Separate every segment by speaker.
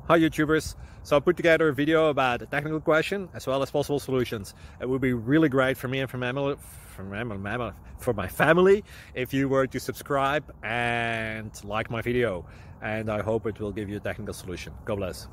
Speaker 1: Hi YouTubers! So I put together a video about a technical question as well as possible solutions. It would be really great for me and for my family if you were to subscribe and like my video, and I hope it will give you a technical solution. God bless.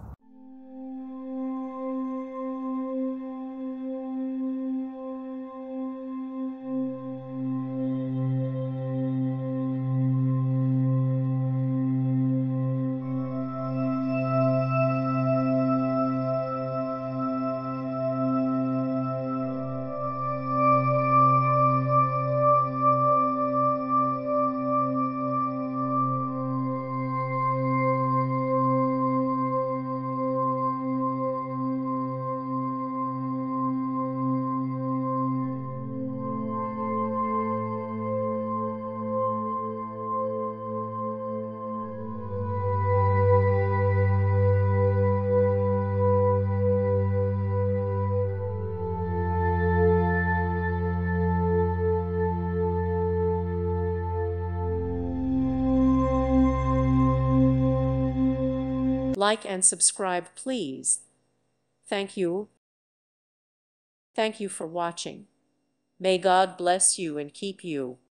Speaker 2: Like and subscribe, please. Thank you. Thank you for watching. May God bless you and keep you.